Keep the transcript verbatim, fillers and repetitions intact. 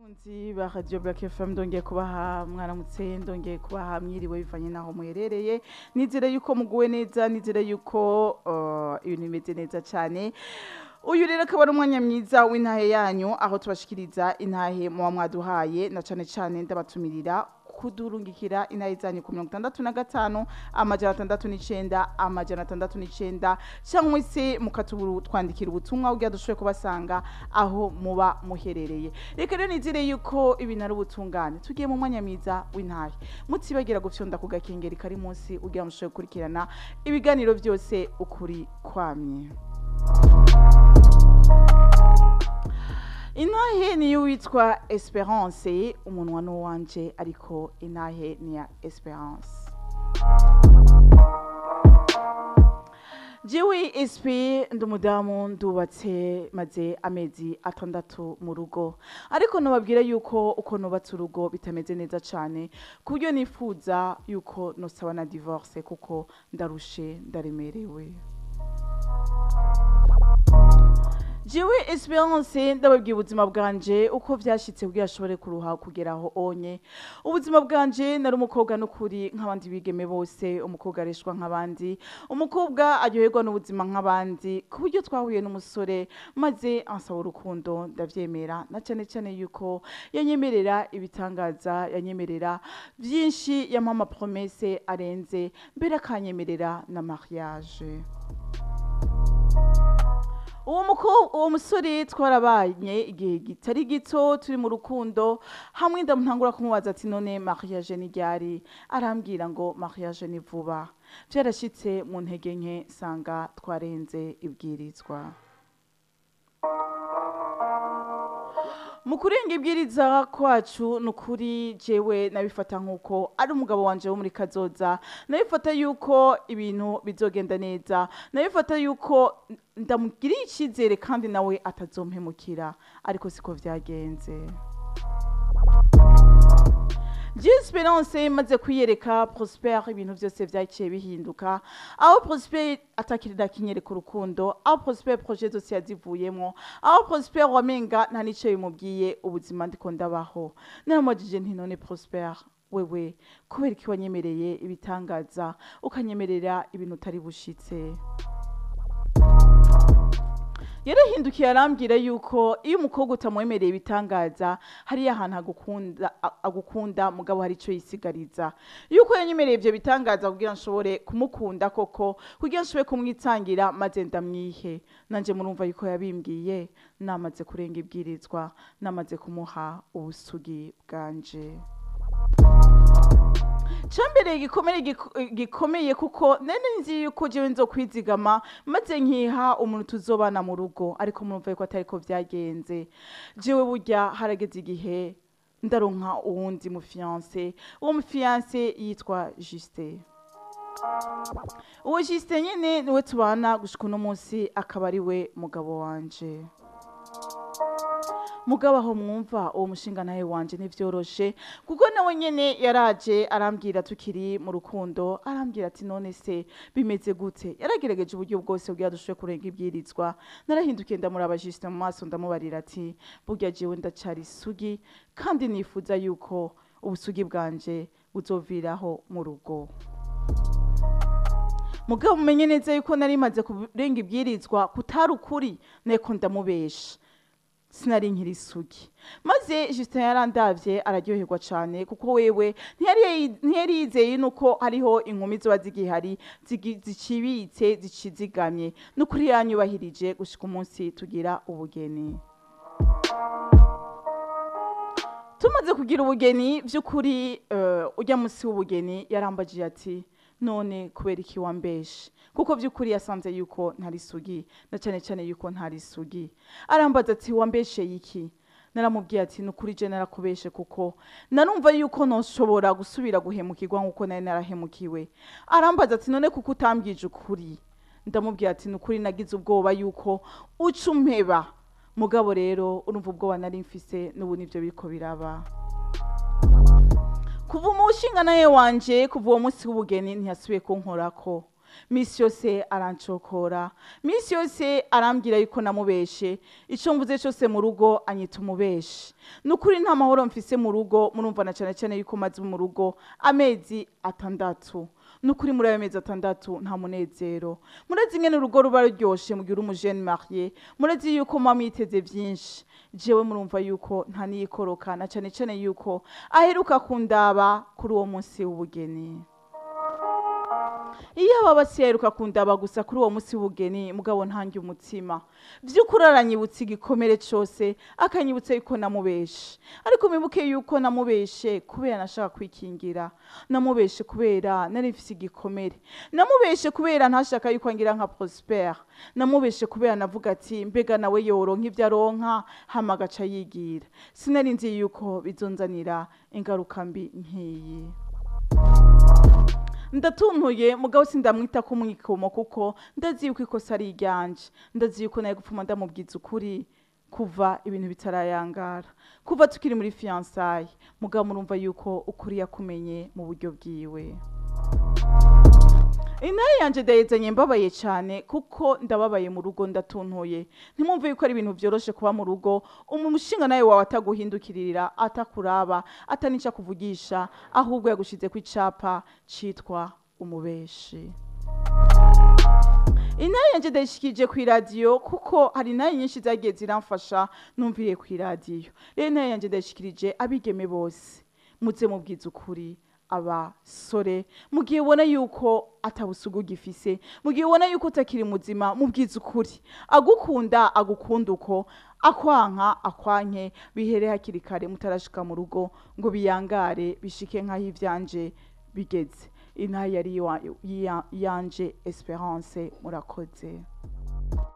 Bakunzi ba Radio Black F M ndongeye kubaha mwaramutse ndongeye kubaha mwiriwe bivanye naho muherereye nizere yuko muguwe neza nizere yuko uh, ibintu bimeze neza cyane. Uyu rero akaba ari umwanya mwiza w'intahe yanyu aho tubashikiriza intahe muba mwaduhaye na cane cane ndabatumirira kudurungikira intahe zanyu ku mirongo itandatu na gatanu amajana atandatu n'icenda amajana atandatu n'icenda cyangwa se mukatuburu twandikira ubutumwa ugiye dushoboye kubasanga aho muba muherereye. Reka rero nizire yuko ibintu ari ubutungane tugiye mu mwanya mwiza w'intahe mutibagira gufyonda ku gakengeri kari munsi ugiye mushoboye kurikirana ibiganiro byose ukuri kwamye. Intahe niyo witwa Esperance umunwa no wanje ariko intahe ni ya Esperance. Jewe S P ndumudamu ndubatse maze amezi atandatu mu rugo ariko nobabwira yuko uko nubatse urugo bitameze neza cyane kubyo nifuza yuko nosaba na divorce kuko ndarushe ndaremerewe. Jewe Esperance ndababwiye ubuzima bwanje uko vyashitse kugira ashobore kuruha kugeraho onye. Ubuzima bwanje nari umukobwa n'ukuri nk'abandi bigeme bose, umukobwa areshwa nk'abandi, umukobwa aryoherwa n'ubuzima nk'abandi, ku buryo twahuye n'umusore maze ansaba urukundo ndavyemera na cyane cyane yuko yanyemerera ibitangaza, yanyemerera byinshi, yampa ama promesse arenze, mbere akanyemerera na mariage. Uwo mukobwa uwo musore twarabanye igihe gitari gito turi mu rukundo hamwe ndamutangura kumubaza ati none mariage ni ryari, arambwira ngo mariage ni vuba. Byarashitse mu ntege nke sanga twarenze ibwirizwa. Mukurenga ibwiriza kwacu nukuri jewe nabifata nkuko ari umugabo wanje wo muri kazoza, nabifata yuko ibintu bizogenda neza, nabifata yuko ndamugiriye icyizere kandi nawe atazompemukira, ariko siko vyagenze. Esperance maze kwiyereka Prosper ibintu byose vyaciye bihinduka, aho Prosper atakirida kinyereka urukundo, aho Prosper projet zose yazivuyemo, aho Prosper wamenga nta nico bimubwiye ubuzima ndiko ndabaho. Naramajije nti none Prosper wewe kubera iki wanyemereye ibitangaza ukanyemerera ibintu utari bushitse? Yarahindukiye arambwira yuko iyo umukobwa utamwemereye ibitangaza hari ahantu agukunda agukunda mugabo hari ico yisigariza, yuko yanyemereye ivyo bitangaza kugira nshobore kumukunda koko, kugira nshobore kumwitangira maze ndamwihe. Nanje murumva yuko yabimbwiye namaze kurenga ibwirizwa, namaze kumuha ubusugi bwanje. Chambere gikomeye gikomeye kuko nene nzi yuko jewe nzo kwizigama maze nkiha umuntu tuzobana mu rugo, ariko murumva yuko atari ko vyagenze. Jewe burya harageze igihe ndaronka uwundi mu fiancé, uwo mu fiancé yitwa Juste. Uwo Juste nyene niwe tubana gushika uno munsi akaba ari we mugabo wanje. Mugabo aho mwumva uwo mushinga nawe wanje nivyoroshe kuko nawe nyene yaraje arambwira tukiri mu rukundo, arambwira ati none se bimeze gute. Yaragerageje uburyo bwose kugira dushobe kurenga ibyirizwa. Narahindukiye ndamuraba Juste mu maso ndamubarira ati burya jewe ndacari Isugi kandi nifuza yuko ubusugi bwanje buzoviraho mu rugo. Mugabo mumenye neza yuko nari maze kurenga ibyirizwa kutari ukuri, neko ndamubesha. Sinari nkiri Isugi. Maze Juste yarandavye araryoherwa cyane kuko wewe ntiyari ntiyari yizeye nuko hariho inkumi zo bazigihari zicibitse zicizigamye nukuri yanyubahirije gushika umunsi tugira ubugeni. Tumaze kugira ubugeni by'ukuri uh, ujya munsi w'ubugeni yarambaje ati none kubera iki wambeshe, kuko by'ukuri yasanze yuko ntari Isugi na cyane cyane yuko ntari Isugi. Arambaza ati wambeshe iki? Naramubwiye ati nukuri je narakubeshe kuko narumva yuko noshobora gusubira guhemukirwa nkuko nari narahemukiwe. Arambaza ati none kuko utambwije ukuri? Ndamubwiye ati nukuri nagize ubwoba yuko ucumpeba, mugabo rero urumva ubwoba nari mfise n'ubu nivyo biriko biraba. Kuva umushinga naye wanje kuva uwo munsi w'ubugeni ntiyasubiye kunkorako. misi yose arancokora, misi yose arambwira yuko namubeshe, ico mvuze cyose mu rugo anyita umubeshe. Nukuri nta mahoro mfise mu rugo, murumva na cyane cyane yuko maze mu rugo amezi atandatu. Nukuri muri ayo mezi atandatu nta munezero. Murazi ngene urugo ruba ruryoshe mu gihe uri umujene marié, murazi yuko mama yiteze vyinshi. Jewe murumva yuko nta niyikoroka, na cyane cyane yuko aheruka kundaba kuri uwo munsi w'ubugeni. Iyo baba siheruka kundaba gusa kuri uwo munsi w'ubugeni, mugabo ntangiye umutima. Vy'ukuri aranyibutsa igikomere cose, akanyibutsa yuko namubeshe. Ariko mibuke yuko namubeshe kubera nashaka kwikingira. Namubeshe kubera nari mfise igikomere. Namubeshe kubera ntashaka yuko ngira nka Prosper. Namubeshe kubera navuga ati mbega nawe yoronka ivyo aronka hama agaca yigira. Sinari nzi yuko bizonzanira ingaruka mbi nkiyi. Ndatuntuye mugabo sindamwita ko mwikomo kuko ndazi yuko ikosa ari iryanje. Ndazi yuko naye gupfuma ndamubwiza ukuri kuva ibintu bitarayangara, kuva tukiri muri fiançailles, mugabo murumva yuko ukuri yakumenye mu buryo bwiwe. Intare yanje ndayezanye mbabaye cyane kuko ndababaye mu rugo ndatuntuye. Ntimumve yuko ari ibintu byoroshe kuba mu rugo, umushinga nawe wawe ataguhindukirira, atakuraba, atanica kuvugisha, ahubwo yagushize ku icapa citwa umubeshe. Intare yanje ndayishikije ku radio kuko hari nayo nyinshi zagiye ziramfasha numviriye ku radio. Rero intare yanje ndayishikirije abigeme bose, muze mubwiza ukuri. Abasore mugiye ubona yuko atabusugu gifise, mugiye ubona yuko utakiri muzima, mubwiza ukuri. Agukunda agukunda uko, akwanka akwanke, bihere hakiri kare mutarashika mu rugo ngo biyangare bishike nkaho ivyanje bigeze. Intare yari yanje Esperance, murakoze.